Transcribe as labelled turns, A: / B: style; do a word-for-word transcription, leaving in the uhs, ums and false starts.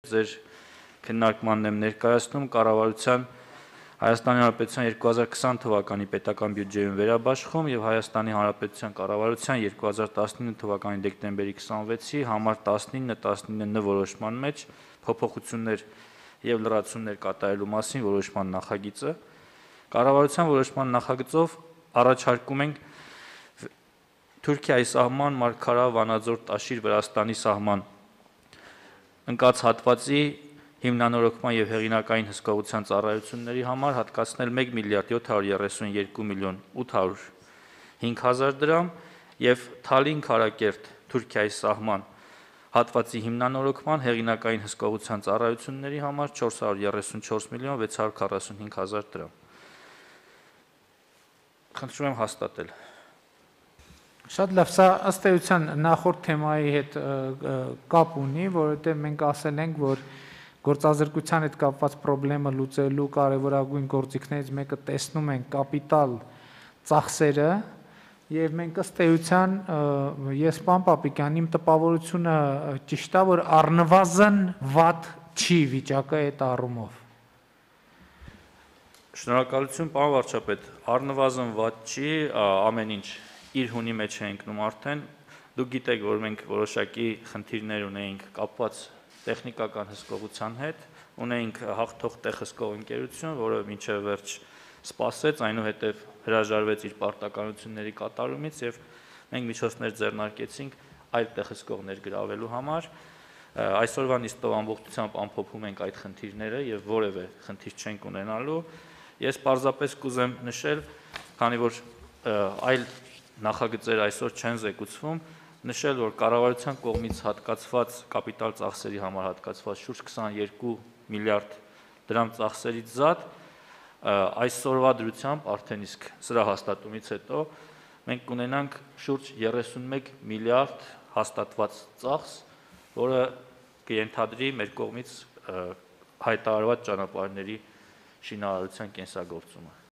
A: ձեր քննարկմանն եմ ներկայացնում կառավարության Հայաստանի Հանրապետության երկու հազար քսան թվականի պետական բյուջեում վերաբաշխում եւ Հայաստանի Հանրապետության կառավարության երկու հազար տասնինը թվականի դեկտեմբերի քսանվեցի համար տասնինը տասնինը որոշման մեջ փոփոխություններ եւ լրացումներ կատարելու մասին որոշման նախագիծը կառավարության որոշման նախագծով առաջարկում ենք Թուրքիայի սահման Մարգարա Վանաձոր Տաշիր Վրաստանի սահման ընկած հատվածի հիմնանորոգման եւ հեղինակային հսկողության ծառայությունների համար հատկացնել մեկ միլիարդ յոթ հարյուր երեսունյոթ միլիոն ութ հարյուր հինգ հազար դրամ եւ Թալին Քարակերտ Թուրքիայի սահման հատվածի հիմնանորոգման հեղինակային հսկողության ծառայությունների համար չորս հարյուր երեսունչորս միլիոն վեց հարյուր քառասունհինգ հազար դրամ Խնդրում եմ հաստատել
B: Շատ լավ, սա ըստ էության նախորդ թեմայի հետ կապ ունի, որովհետեւ մենք ասել ենք, որ գործազրկության հետ կապված խնդիրը լուծելու կարևորագույն գործիքներից մեկը տեսնում ենք կապիտալ ծախսերը եւ մենք ըստ էության ես պարոն Պապիկյան իմ տպավորությունը ճիշտ է որ առնվազն վատ չի վիճակը այդ առումով
A: Շնորհակալություն պարոն վարչապետ առնվազն վատ չի ամեն ինչ իր հունի մեջ է ընկնում արդեն դուք գիտեք որ մենք որոշակի խնդիրներ ունեինք կապված տեխնիկական հսկողության հետ ունեինք հաղթող տեխհսկող ընկերություն, որը մինչև վերջ սպասեց, այնուհետև հրաժարվեց իր պարտականությունների կատարումից եւ մենք միջոցներ ձեռնարկեցինք այլ տեխհսկողներ գրավելու համար այսօրվա նիստով ամբողջությամբ ամփոփում ենք այդ խնդիրները եւ որևէ խնդիր չենք ունենալու ես պարզապես կուզեմ նշել քանի որ այլ նախագծեր այսօր չեն զեկուցվում նշել որ կառավարության կողմից հատկացված կապիտալ ծախսերի համար հատկացված շուրջ քսաներկու միլիարդ դրամ ծախսերից զատ այսօրվա դրությամբ արդեն իսկ սրա հաստատումից հետո մենք կունենանք շուրջ երեսունմեկ միլիարդ հաստատված ծախս, որը կենթադրի մեր կողմից հայտարարված ճանապարհների շինարարության կենսագործումը